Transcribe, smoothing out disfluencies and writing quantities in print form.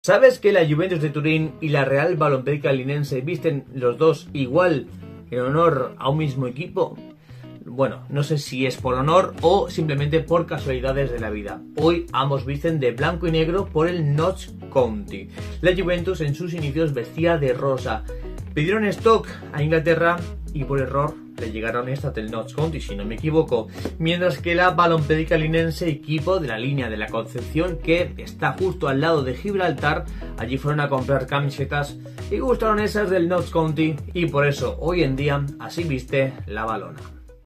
¿Sabes que la Juventus de Turín y la Real Balompédica Linense visten los dos igual en honor a un mismo equipo? Bueno, no sé si es por honor o simplemente por casualidades de la vida. Hoy ambos visten de blanco y negro por el Notts County. La Juventus en sus inicios vestía de rosa. Pidieron stock a Inglaterra y por error le llegaron estas del Notts County, si no me equivoco. Mientras que la Balompédica Linense, equipo de la línea de la Concepción, que está justo al lado de Gibraltar, allí fueron a comprar camisetas y gustaron esas del Notts County y por eso hoy en día así viste la Balona.